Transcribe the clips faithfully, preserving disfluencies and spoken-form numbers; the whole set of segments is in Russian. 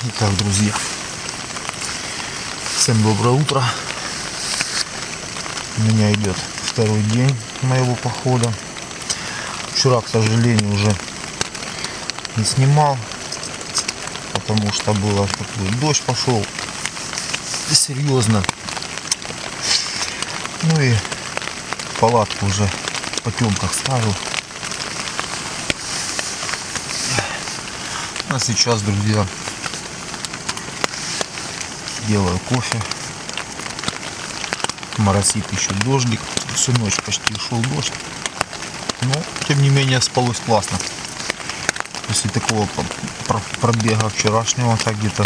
Итак, друзья, всем доброе утро. У меня идет второй день моего похода. Вчера, к сожалению, уже не снимал, потому что было такой дождь пошел серьезно. Ну и палатку уже в потемках ставил. А сейчас, друзья, делаю кофе. Моросит еще дождик. Всю ночь почти шел дождь. Но, тем не менее, спалось классно. После такого пробега вчерашнего, так где-то,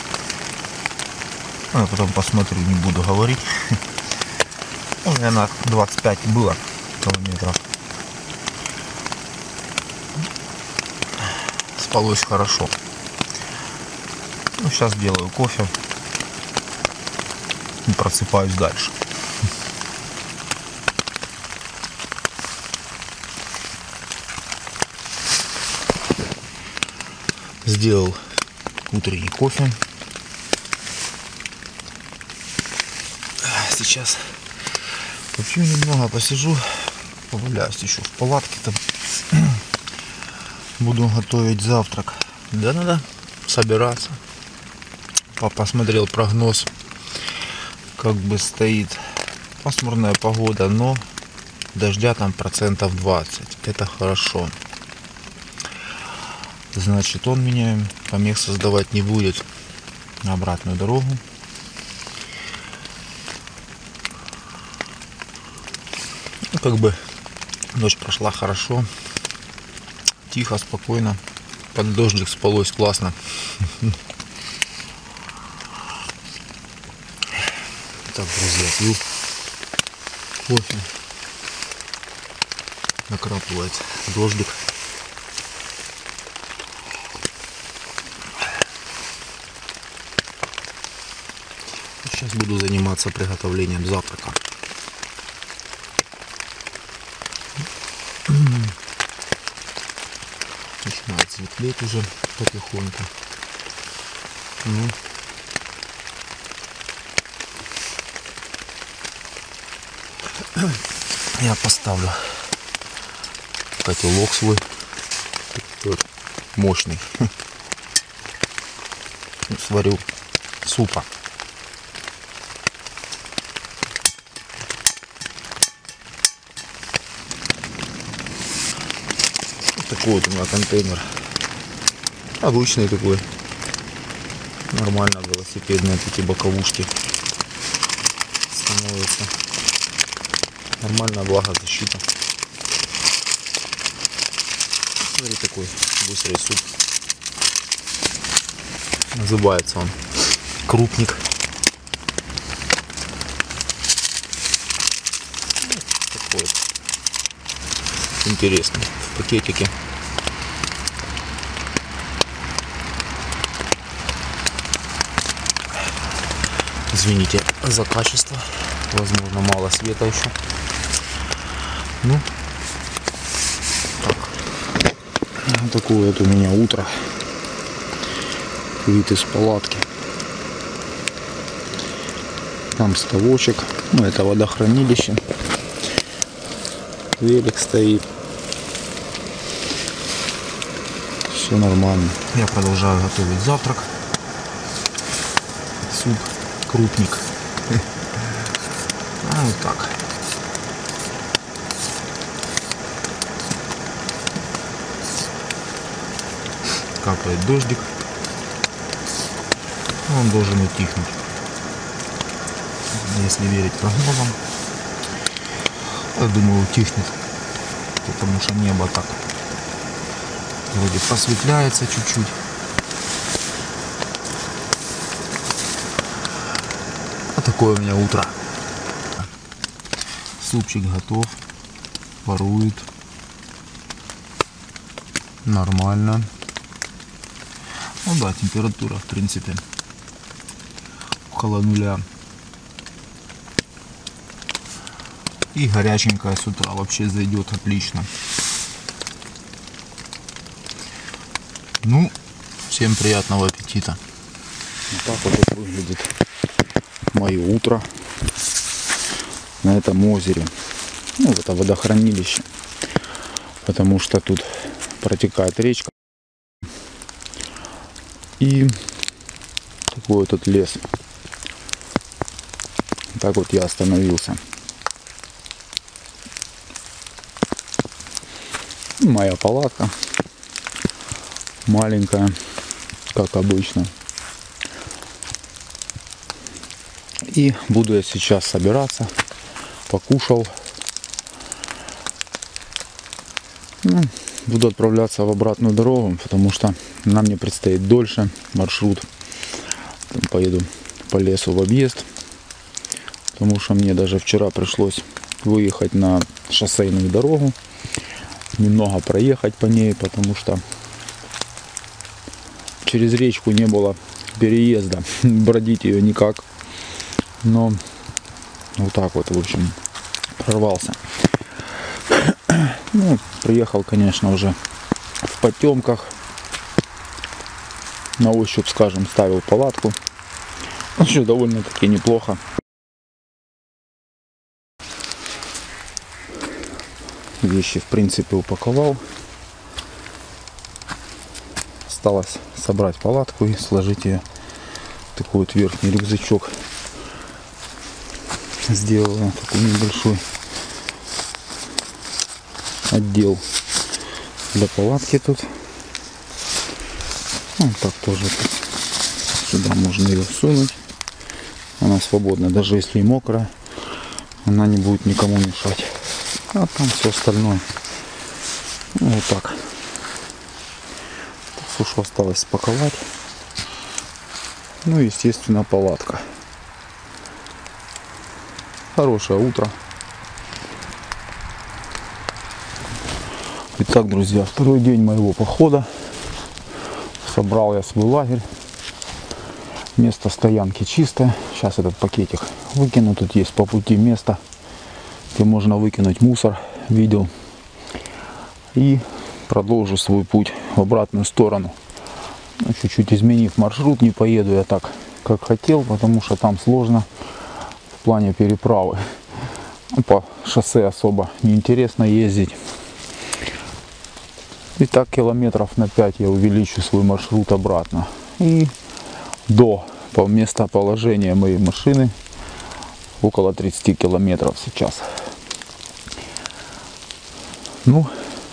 ну, я потом посмотрю, не буду говорить. Ну, наверное, двадцать пять было километров. Спалось хорошо. Ну, сейчас делаю кофе и просыпаюсь дальше. Сделал утренний кофе. Сейчас попью немного, посижу, погуляюсь еще в палатке там. Буду готовить завтрак. Да, надо собираться. Посмотрел прогноз, как бы стоит пасмурная погода, но дождя там процентов двадцать. Это хорошо. Значит, он меня помех создавать не будет на обратную дорогу. Ну, как бы ночь прошла хорошо. Тихо, спокойно. Под дождик спалось классно. Так, друзья, пью кофе. Накрапывает дождик. Сейчас буду заниматься приготовлением завтрака. Начинает светлеть уже потихоньку. Ну, я поставлю котелок свой, такой мощный. Сварю супа. Такой вот у меня контейнер. Обычный такой. Нормально велосипедные такие боковушки становятся. Нормальная влагозащита. Смотри, такой быстрый суп. Называется он крупник. Такой вот интересный. В пакетике. Извините за качество. Возможно, мало света еще. Ну, так. Вот такое вот у меня утро. Вид из палатки. Там ставочек. Ну, это водохранилище. Велик стоит. Все нормально. Я продолжаю готовить завтрак. Суп, крупник. А вот так. Капает дождик. Он должен утихнуть. Если верить прогнозам, я думаю, утихнет. Потому что небо так вроде просветляется чуть-чуть. А такое у меня утро. Супчик готов. Парует. Нормально. Ну да, температура в принципе около нуля. И горяченькая с утра вообще зайдет отлично. Ну, всем приятного аппетита. Вот так вот это выглядит мое утро на этом озере. Ну, это водохранилище, потому что тут протекает речка. И такой вот тут лес. Так вот я остановился. Моя палатка маленькая, как обычно. И буду я сейчас собираться. Покушал. Ну, буду отправляться в обратную дорогу, потому что нам мне предстоит дольше маршрут. Поеду по лесу в объезд, потому что мне даже вчера пришлось выехать на шоссейную дорогу, немного проехать по ней, потому что через речку не было переезда, бродить ее никак, но вот так вот, в общем, прорвался. Ну, приехал, конечно, уже в потемках, на ощупь, скажем, ставил палатку. Еще довольно-таки неплохо. Вещи, в принципе, упаковал. Осталось собрать палатку и сложить ее в такой вот верхний рюкзачок. Сделал такой небольшой отдел для палатки тут. Ну, так тоже тут. Сюда можно ее всунуть. Она свободна, даже если и мокрая, она не будет никому мешать. А там все остальное. Ну, вот так. Все, что осталось спаковать. Ну, естественно, палатка. Хорошее утро. Итак, друзья, второй день моего похода. Собрал я свой лагерь. Место стоянки чистое. Сейчас этот пакетик выкину. Тут есть по пути место, где можно выкинуть мусор. Видел. И продолжу свой путь в обратную сторону. Чуть-чуть изменив маршрут, не поеду я так, как хотел, потому что там сложно в плане переправы. По шоссе особо неинтересно ездить. И так километров на пять я увеличу свой маршрут обратно. И до местоположения моей машины около тридцати километров сейчас. Ну,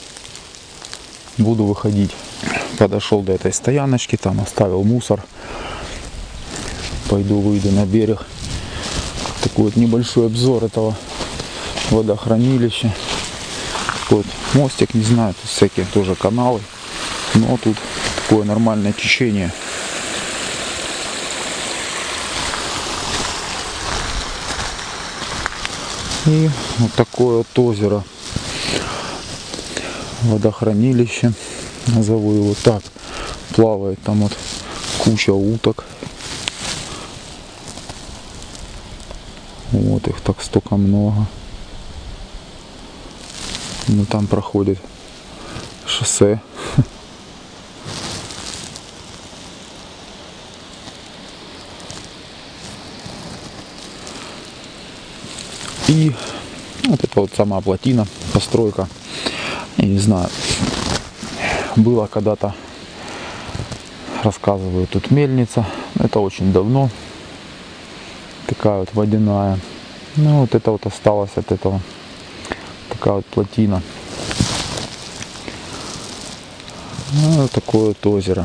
буду выходить. Подошел до этой стояночки, там оставил мусор. Пойду выйду на берег. Такой вот небольшой обзор этого водохранилища. Такой вот мостик, не знаю, тут всякие тоже каналы. Но тут такое нормальное течение. И вот такое вот озеро, водохранилище, назову его так. Плавает там вот куча уток. Вот их так столько много. Ну там проходит шоссе. И вот это вот сама плотина, постройка. Я не знаю, было когда-то, рассказываю, тут мельница. Это очень давно. Такая вот водяная. Ну вот это вот осталось от этого. Такая вот плотина. Ну, вот такое вот озеро.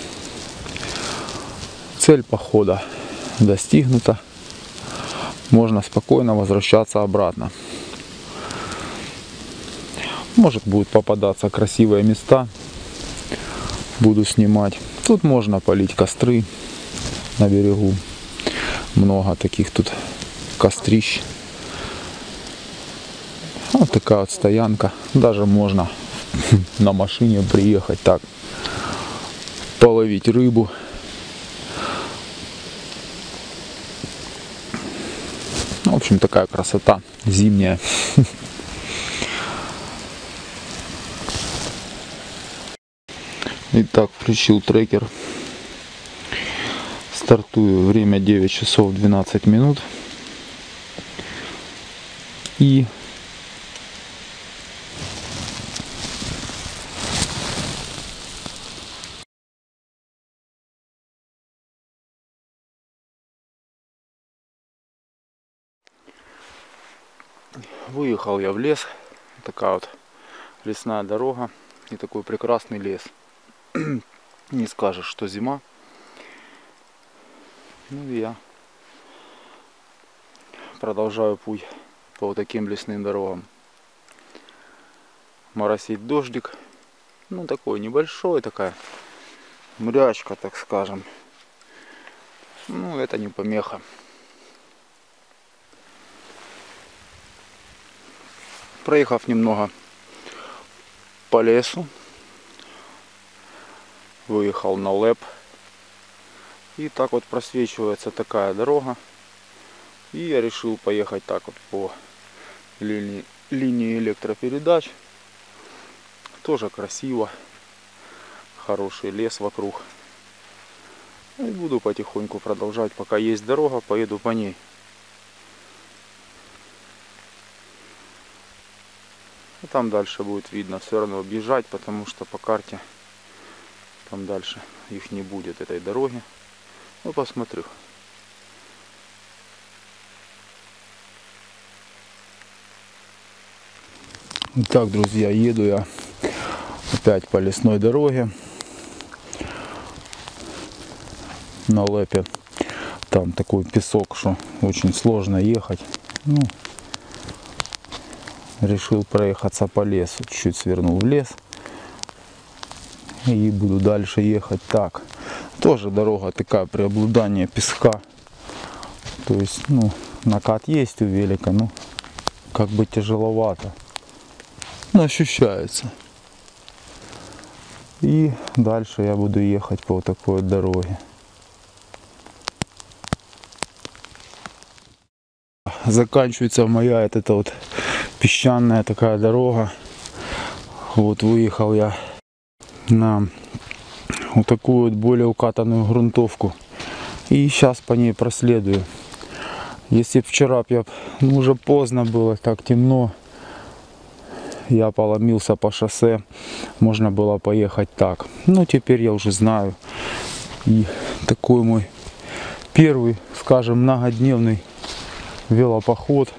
Цель похода достигнута. Можно спокойно возвращаться обратно. Может, будут попадаться красивые места. Буду снимать. Тут можно полить костры на берегу. Много таких тут кострищ. Вот такая вот стоянка. Даже можно на машине приехать так, половить рыбу. В общем, такая красота зимняя. Итак, включил трекер. Стартую, время девять часов двенадцать минут. И выехал я в лес. Такая вот лесная дорога и такой прекрасный лес. Не скажешь, что зима. Ну и я продолжаю путь по вот таким лесным дорогам. Моросит дождик. Ну такой небольшой, такая мрячка, так скажем. Ну это не помеха. Проехав немного по лесу, выехал на лэп. И так вот просвечивается такая дорога. И я решил поехать так вот по линии, линии электропередач. Тоже красиво. Хороший лес вокруг. И буду потихоньку продолжать. Пока есть дорога, поеду по ней. А там дальше будет видно. Все равно объезжать, потому что по карте там дальше их не будет, этой дороги. Ну посмотрю. Итак, друзья, еду я опять по лесной дороге на лэпе. Там такой песок, что очень сложно ехать. Ну, решил проехаться по лесу. Чуть свернул в лес. И буду дальше ехать так. Тоже дорога такая, преобладание песка. То есть, ну, накат есть у велика, но как бы тяжеловато. Но ощущается. И дальше я буду ехать по вот такой вот дороге. Заканчивается моя вот эта вот песчаная такая дорога. Вот выехал я на вот такую вот более укатанную грунтовку. И сейчас по ней проследую. Если вчера я, ну, уже поздно было, так темно, я поломился по шоссе, можно было поехать так. Но теперь я уже знаю. И такой мой первый, скажем, многодневный велопоход.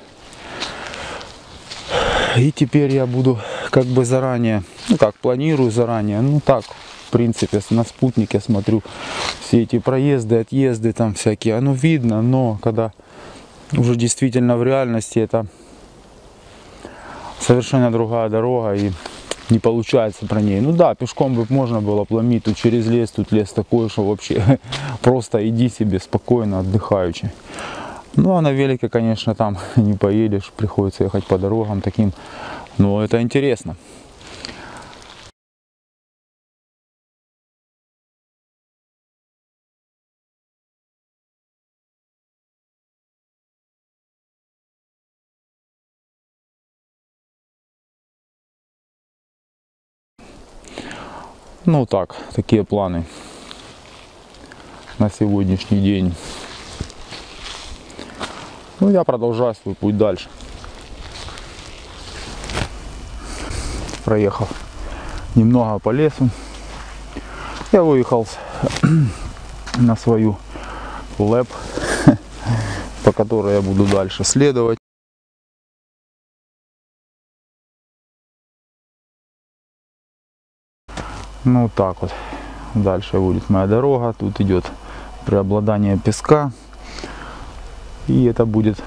И теперь я буду как бы заранее, ну как, планирую заранее, ну так, в принципе, на спутнике смотрю все эти проезды, отъезды там всякие, оно видно, но когда уже действительно в реальности это совершенно другая дорога и не получается про ней. Ну да, пешком бы можно было пломить, тут через лес, тут лес такой, что вообще просто иди себе спокойно, отдыхаючи. Ну а на велике, конечно, там не поедешь, приходится ехать по дорогам таким, но это интересно. Ну так, такие планы на сегодняшний день. Ну я продолжаю свой путь дальше. Проехал немного по лесу. Я выехал на свою лэп, по которой я буду дальше следовать. Ну так вот, дальше будет моя дорога, тут идет преобладание песка, и это будет,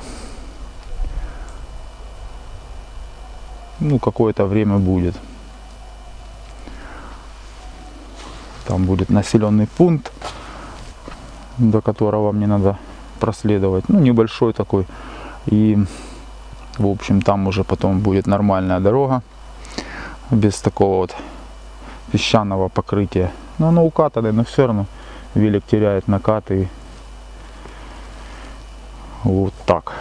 ну, какое-то время будет. Там будет населенный пункт, до которого мне надо проследовать, ну, небольшой такой, и, в общем, там уже потом будет нормальная дорога, без такого вот песчаного покрытия. Но оно укатанное, но все равно велик теряет накат, и вот так.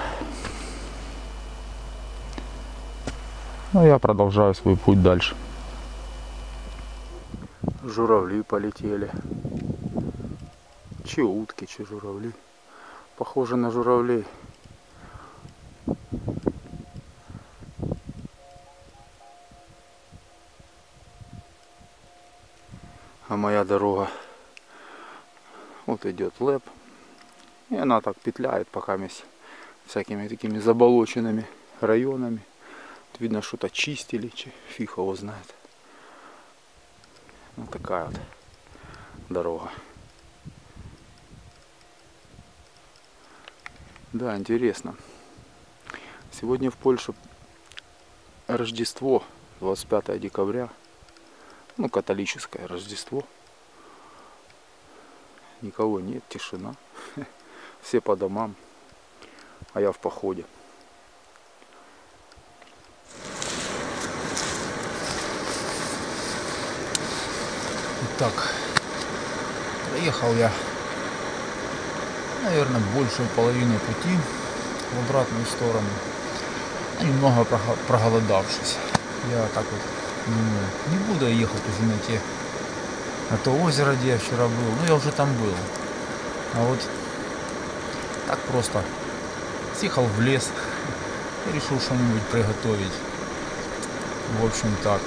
Ну я продолжаю свой путь дальше. Журавли полетели. Чи утки, чи журавли. Похоже на журавлей. А моя дорога вот идет лэп. И она так петляет пока вместе всякими такими заболоченными районами. Видно, что-то чистили, фиг его знает. Вот такая вот дорога. Да, интересно. Сегодня в Польше Рождество, двадцать пятое декабря. Ну, католическое Рождество. Никого нет, тишина. Все по домам. А я в походе. Итак, проехал я, наверное, большую половину пути в обратную сторону, немного проголодавшись. Я так вот думаю, не буду ехать уже на те, на то озеро, где я вчера был. Ну, я уже там был. А вот так просто съехал в лес и решил что-нибудь приготовить. В общем, так.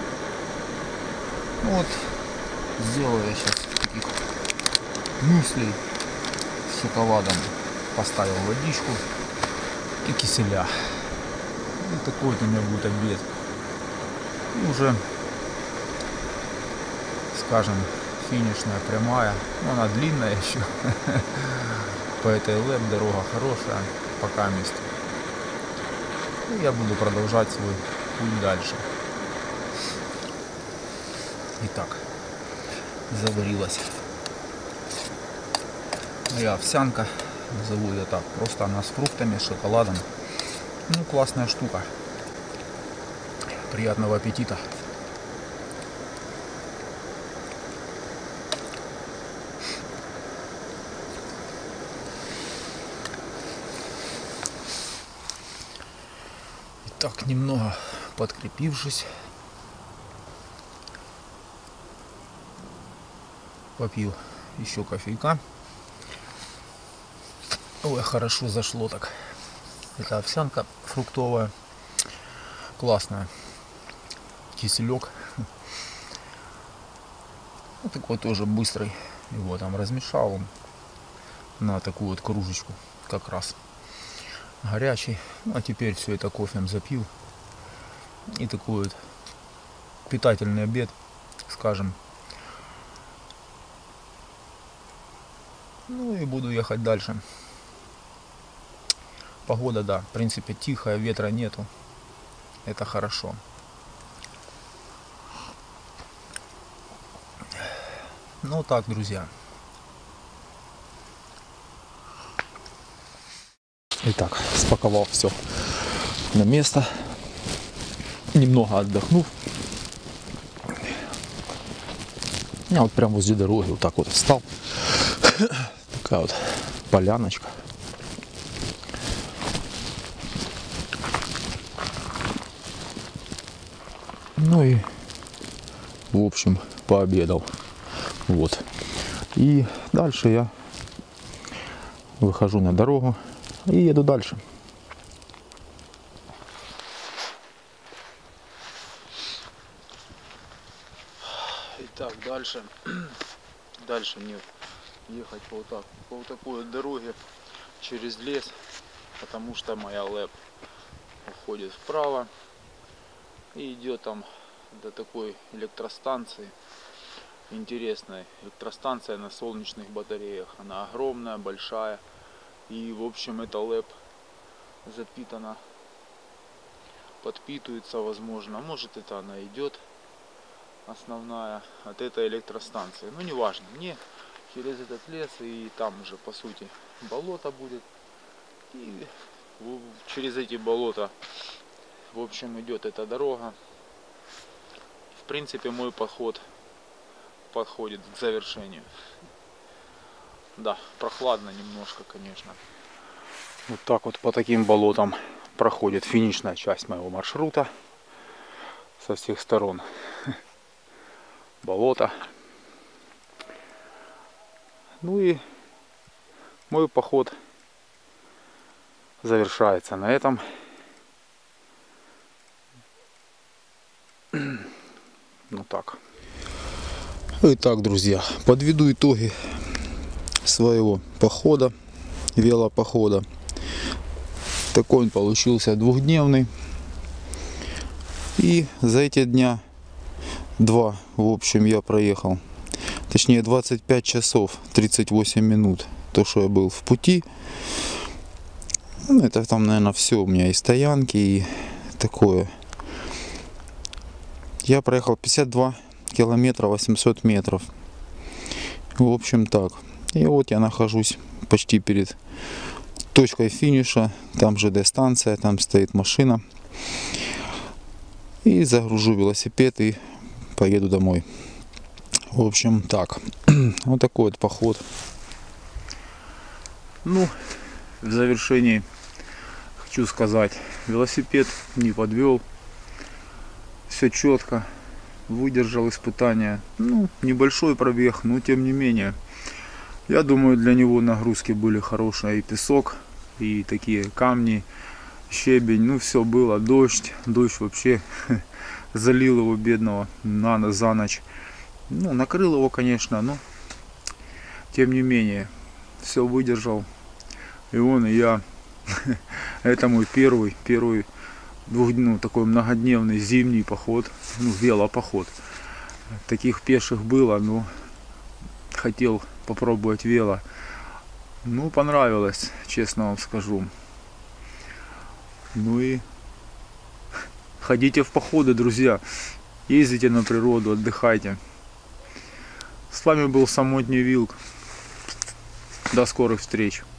Ну вот, сделаю я сейчас таких мюсли с шоколадом. Поставил водичку и киселя. И такой вот у меня будет обед. И уже, скажем, финишная прямая. Но она длинная еще. По этой лэп дорога хорошая. Пока место. И я буду продолжать свой путь дальше. Итак, заварилась моя овсянка. Назову ее так. Просто она с фруктами, с шоколадом. Ну, классная штука. Приятного аппетита. Итак, немного подкрепившись, попил еще кофейка. Ой, хорошо зашло так. Это овсянка фруктовая. Классная. Киселек. Вот такой тоже быстрый. Его там размешал на такую вот кружечку. Как раз горячий. Ну, а теперь все это кофем запил. И такой вот питательный обед, скажем. Ну и буду ехать дальше. Погода, да, в принципе тихая, ветра нету. Это хорошо. Ну так, друзья. Итак, спаковал все на место. Немного отдохнув. Я вот прям возле дороги вот так вот встал. Такая вот поляночка. Ну и, в общем, пообедал. Вот. И дальше я выхожу на дорогу и еду дальше. Итак, дальше. Дальше мне ехать по вот так, по вот такой вот дороге через лес, потому что моя лэп уходит вправо и идет там до такой электростанции. Интересная электростанция на солнечных батареях. Она огромная, большая. И в общем эта лэп запитана, подпитывается, возможно. Может это она идет основная от этой электростанции. Ну не важно. Мне через этот лес и там уже по сути болото будет. И через эти болота в общем идет эта дорога. В принципе мой поход подходит к завершению. Да, прохладно немножко, конечно. Вот так вот по таким болотам проходит финишная часть моего маршрута. Со всех сторон болото. Ну и мой поход завершается на этом. Ну так. Итак, друзья, подведу итоги своего похода, велопохода. Такой он получился двухдневный. И за эти дня два, в общем, я проехал. Точнее, двадцать пять часов тридцать восемь минут. То, что я был в пути. Ну, это там, наверное, все. У меня и стоянки, и такое. Я проехал пятьдесят два километра восемьсот метров. В общем, так. И вот я нахожусь почти перед точкой финиша. Там же ЖД-станция, там стоит машина. И загружу велосипед и поеду домой. В общем, так. Вот такой вот поход. Ну, в завершении хочу сказать, велосипед не подвел. Все четко. Выдержал испытания. Ну, небольшой пробег, но тем не менее. Я думаю, для него нагрузки были хорошие. И песок, и такие камни, щебень. Ну, все было. Дождь. Дождь вообще залил его, бедного, на, за ночь. Ну, накрыл его, конечно, но тем не менее. Все выдержал. И он, и я. Это мой первый, первый двух, ну, такой многодневный зимний поход, ну, велопоход. Таких пеших было, но хотел попробовать вело. Ну, понравилось, честно вам скажу. Ну и ходите в походы, друзья. Ездите на природу, отдыхайте. С вами был Самотний Вилк. До скорых встреч.